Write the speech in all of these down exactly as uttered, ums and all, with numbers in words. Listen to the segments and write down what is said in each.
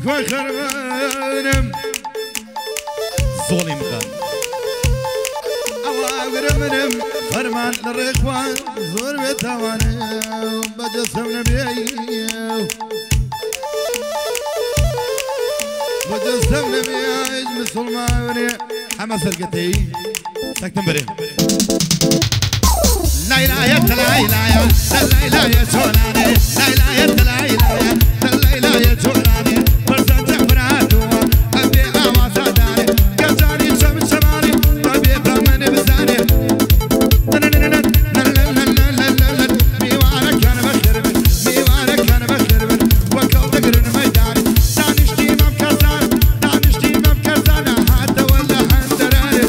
كوي خربانم ظلم خان أواقرمنم فرمان للرخوان زور بتوانم بجسم نبيعيو بجسم نبيعيش مسلماني حما سرقتي سكتم بريم لا إله إلا لا إله لا إله يا جولاني لا إله إلا لا إله لا إله يا جولاني برزان جبراتو أبي أواز داري كجاني شم شمالي أبي فمن بزاني ميوانك أنا بخرب ميوانك أنا بخرب وكل تقرن ميداني دانشتي ما بكرزان دانشتي ما بكرزان حتى ولا حندراني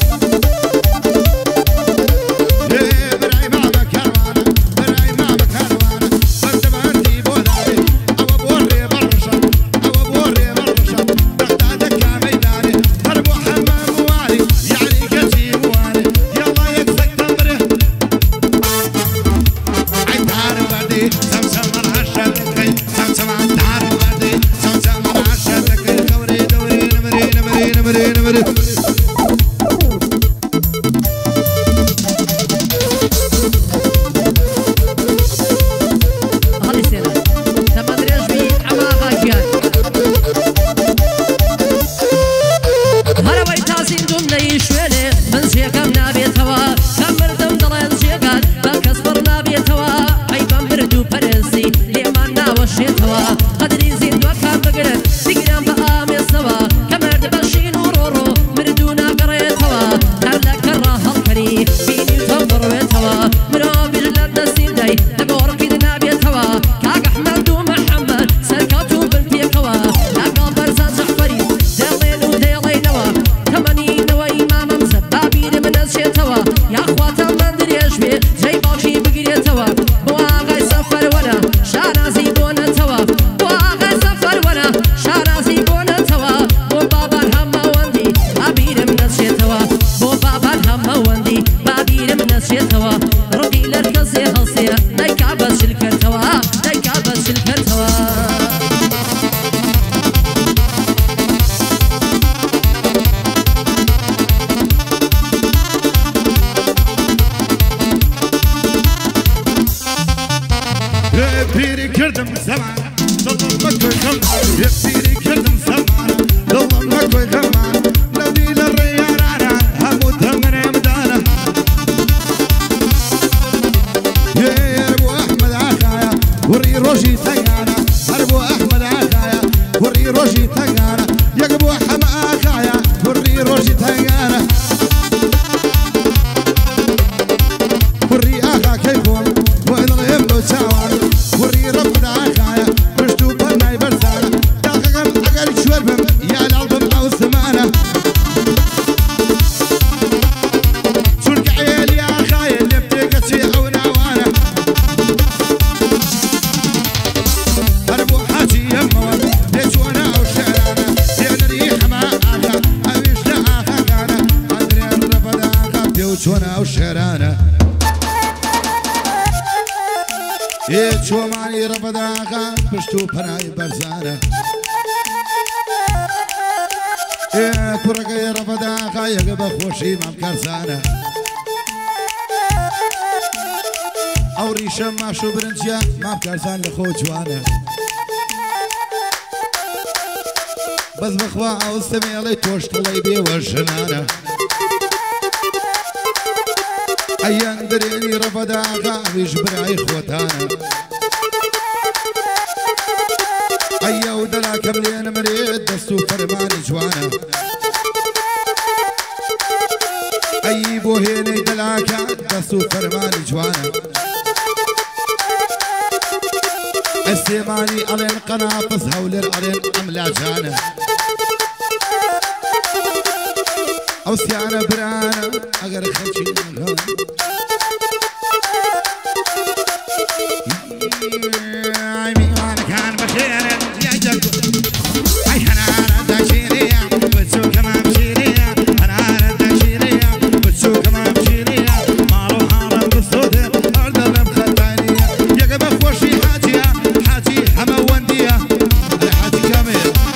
بشتو پنای برزانه ای کرگه رفدا خایگ بخوشی مم کرزانه او ریشم ماشو برنجیا مم کرزان لخو جوانه بس بخوا او سمیلی توشت لیبی و جنانه ایان درینی رفدا خایج برای خوتانه أيا ودلا كملين مريد دستو فرماني جوانا أي بوهيني دلاكا دستو فرماني جوانا السيماني ألين قناطس هولر ألين أملا جانا أو سيانا برانا أغر خلشي نغان ميوان كان بخير حاجي حما ونديه حاجي كامل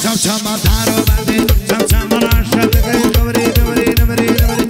چم چم دارو بندی چم چم راشد گی دوری دوری دوری دوری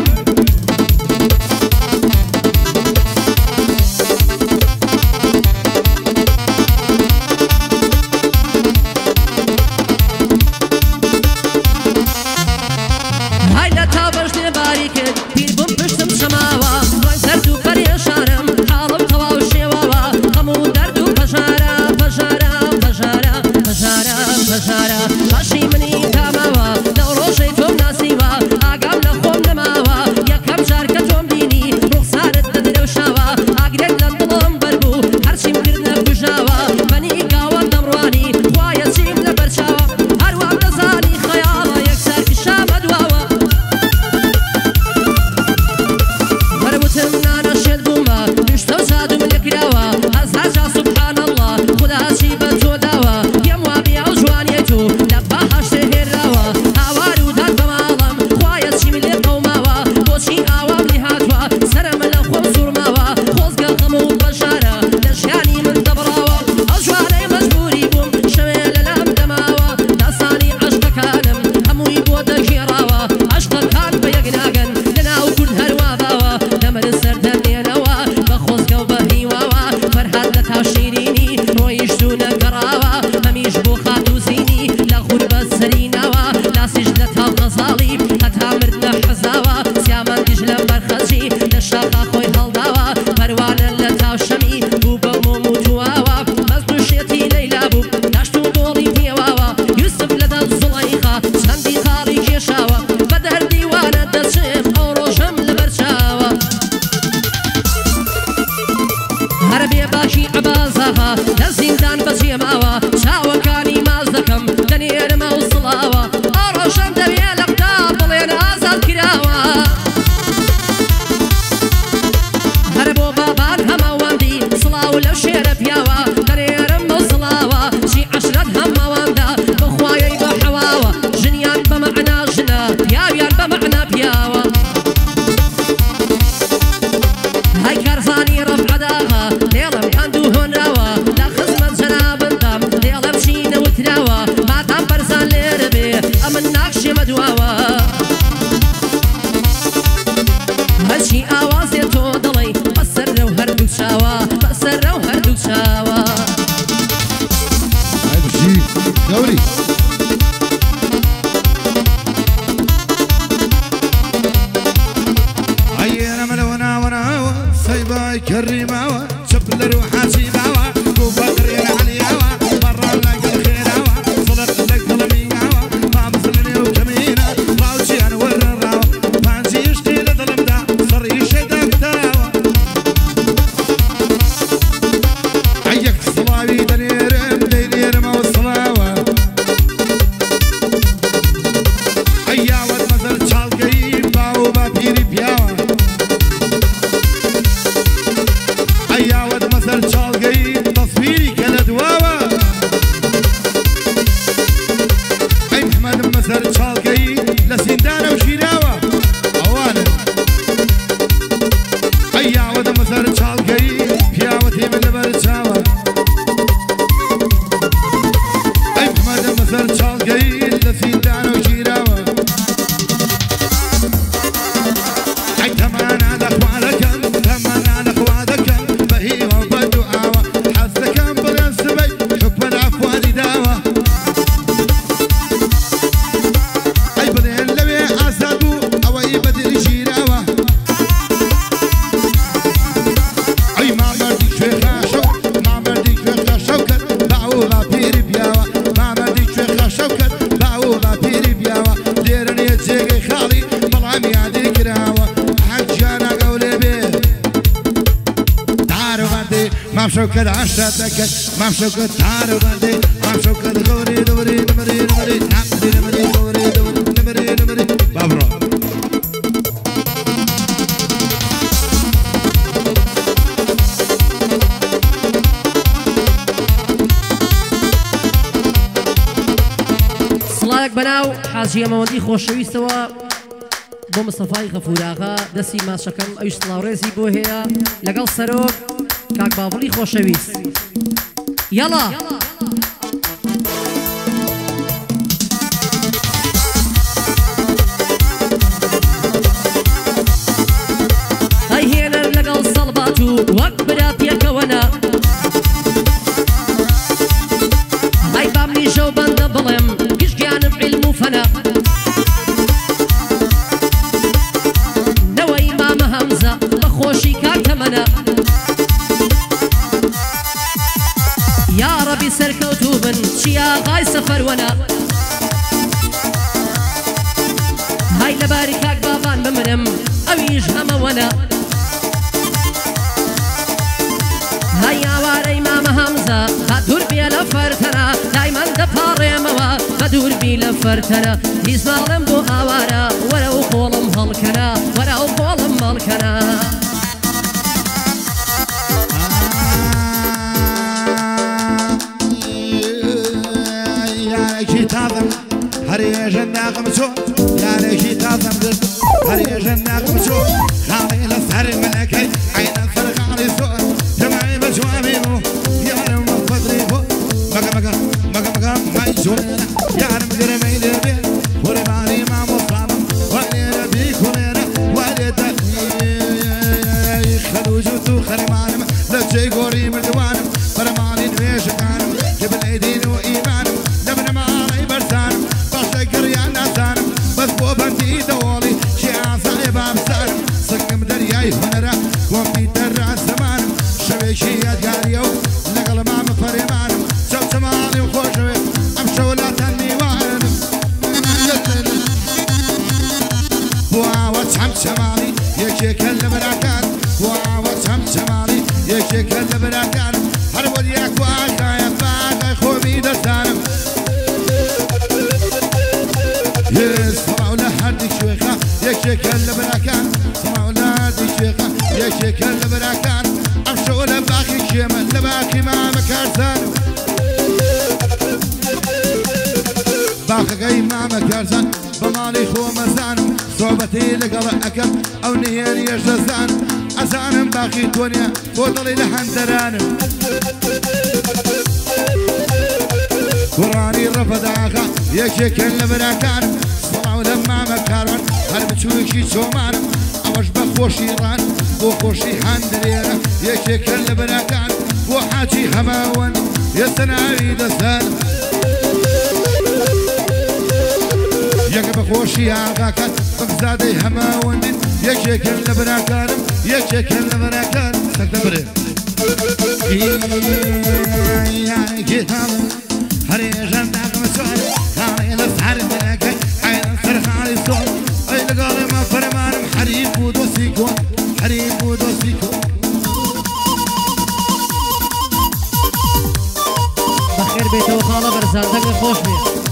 شوكت عشتك ما شوكت تعالوا بردي ما شوكت دوري دوري دوري دوري نمري نمري دوري دوري نمري نمري بابرو صلاك بناو حاجي مودي خوشويستوا بۆ مستەفای غەفوراغا دەستی ماچەکەم ئەویش سڵاوڕێزی بۆ هەیە لەگەڵ سەرۆک کاک باوڵی خۆشەویست یاڵا ناو بەندە بڵێم گشتیانم علم و فەنا نەوەی مامە هەمزە بە خۆشی کاتەمەنە یا ڕەبی سەرکەوتوو بن چیاغای سەفەروەنە های لەباری کاک بابان بمرم ئەویش هەمەوەنە های ئاوارەی مامە هەمزە بە دوور بێ لە فەرتەرە دایمان دەپاڕێمەوە بە دوور بی لە فەرتەرە هیچ ماڵم بۆ ئاوارە وەرە و خۆڵم هەڵکەنە وەرە و خۆڵم هەڵکەنە یارێکی تازم هەرێژە ناقم چۆ یارێکی تازم گرت هەرێژە ناقم چۆ خاڵی لە سەر منەکەی عینە سەرخاڵی زۆر جەماعی بە جوابی بوو یارم وە فەدری بۆ مەگە مەگە مەگە مەگە مای جوێنە یارم گرمەی لێبێ قوربانی مامۆستامم وەلێرە بیکوڵێرە وەلێدە خەلوج و تو خەرمانم لە جێی گۆڕی مردوانم فەرمانی نوێژەکانم کە بنەی دین و ئیمانم لە بنەماڵەی بەرزانم بەشە گڕیان نازانم بەس بۆ بەندی دەوڵی چی ئاسایە بامسانم سەگم دەریای هونەرە کۆمپیوتەر ڕازەمانم شەوێکی یادگاریە و لەگەڵ مامە فەرێمانم چەوچەماڵی و خۆشەوێ ئەم شەوە لاتان میوانم بۆ ئاوە چەم چەماڵی یەکێکە لە بەراکان بۆ ئاوە چەم چەماڵی یەکێکە لە بەراکانم هەر وەریاک و ئاکایە باقای خۆمی دەزانم سەماو لە هەردی شوێخە یەکێکە لە بەراکان سەماو لە هەردی شوێخە یەکێکە لە بەراکان ئەم شەوە لە باقی کێمە لە باقی مامە کارزانم باقەکەی مامە کارزان بە ماڵی خۆمەزانم سۆبەتی لەگەڵە ئەکەم ئەو نهێنیەش دەزانم ئەزانم باقی تۆنیە بۆ دڵی لە هەندەرانم کوڕانی ڕەفەداغا یەکێکن لە بەراکانم سەڵاو لە مامە کاروان هەر بچووێکی چۆمانم ئەوەش بە خۆشی ڕان بۆ خۆشی هەندرێرە یەکێکن لە بەراکان بۆ حاجی هەماوەن هێستا ناوی دەزانم یەکە بە خۆشی ئاغاکان بەگزادەی هەماوەندین یەکێکن لە بەراکانم یەکێکن لە بەراکانم سەکتە برێ یانێکی تاڵم هەرێژە ناقمە چۆر خاڵی لە سەر منەکەی عینە سەرخاڵی زۆر ئەی لەگەڵی مە فەرمانم حەریف و دۆستی کۆن حەریف و دۆستی کۆن بەخێر بێتەوە خاڵە بەرزان دەنگە خۆش بێت